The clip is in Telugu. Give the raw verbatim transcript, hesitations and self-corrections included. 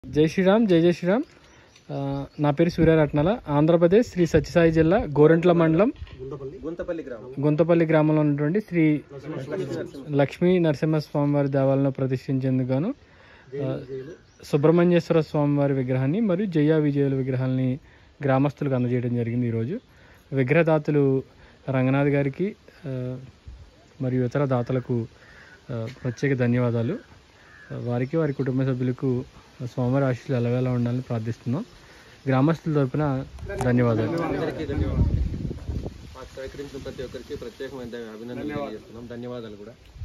జై శ్రీరామ్, జై జై శ్రీరామ్. నా పేరు సూర్యరత్నాల. ఆంధ్రప్రదేశ్ శ్రీ సత్యసాయి జిల్లా గోరంట్ల మండలం గుంతపల్లి గ్రామం గుంతపల్లి గ్రామంలో ఉన్నటువంటి శ్రీ లక్ష్మీ నరసింహస్వామి వారి దేవాలయంలో ప్రతిష్ఠించేందుకు గాను సుబ్రహ్మణ్యేశ్వర స్వామి వారి విగ్రహాన్ని మరియు జయ విజయుల విగ్రహాన్ని గ్రామస్తులకు అందజేయడం జరిగింది. ఈరోజు విగ్రహదాతలు రంగనాథ్ గారికి మరియు ఇతర దాతలకు ప్రత్యేక ధన్యవాదాలు. వారికి వారి కుటుంబ సభ్యులకు స్వామివారి ఆశీస్సులు ఎలవేలా ఉండాలని ప్రార్థిస్తున్నాం. గ్రామస్తుల తరపున ధన్యవాదాలు. మాకు సహకరించిన ప్రతి ఒక్కరికి ప్రత్యేకమైన అభినందనలు తెలియజేస్తున్నాం. ధన్యవాదాలు కూడా.